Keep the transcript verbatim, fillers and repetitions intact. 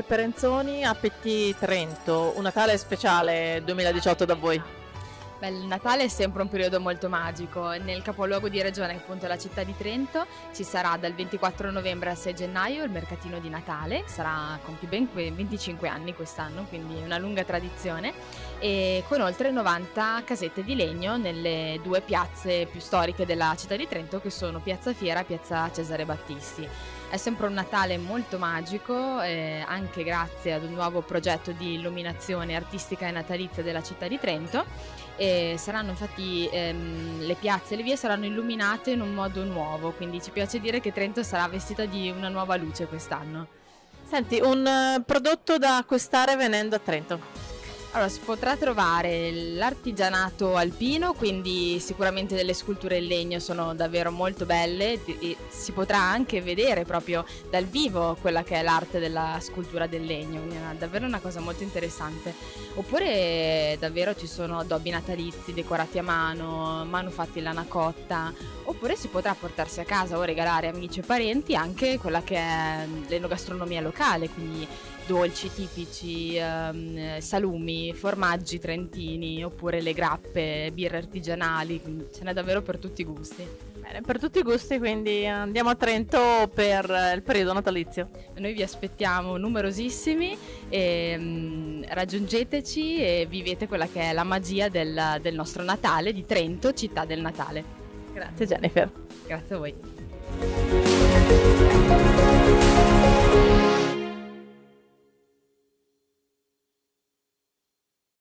Perenzoni, A P T Trento, un Natale speciale duemiladiciotto da voi. Beh, il Natale è sempre un periodo molto magico. Nel capoluogo di regione, appunto la città di Trento, ci sarà dal ventiquattro novembre al sei gennaio il mercatino di Natale, sarà compie ben venticinque anni quest'anno, quindi una lunga tradizione, e con oltre novanta casette di legno nelle due piazze più storiche della città di Trento, che sono Piazza Fiera e Piazza Cesare Battisti. È sempre un Natale molto magico, eh, anche grazie ad un nuovo progetto di illuminazione artistica e natalizia della città di Trento. E saranno infatti ehm, le piazze e le vie saranno illuminate in un modo nuovo, quindi ci piace dire che Trento sarà vestita di una nuova luce quest'anno. Senti, un eh, prodotto da acquistare venendo a Trento. Allora, si potrà trovare l'artigianato alpino, quindi sicuramente delle sculture in legno sono davvero molto belle e si potrà anche vedere proprio dal vivo quella che è l'arte della scultura del legno, quindi è davvero una cosa molto interessante. Oppure davvero ci sono addobbi natalizi decorati a mano, manufatti in lana cotta, oppure si potrà portarsi a casa o regalare amici e parenti anche quella che è l'enogastronomia locale, quindi dolci tipici, um, salumi, formaggi trentini, oppure le grappe, birre artigianali, quindi ce n'è davvero per tutti i gusti. Bene, per tutti i gusti, quindi andiamo a Trento per il periodo natalizio. Noi vi aspettiamo numerosissimi, e, um, raggiungeteci e vivete quella che è la magia del, del nostro Natale di Trento, città del Natale. Grazie Jennifer. Grazie a voi.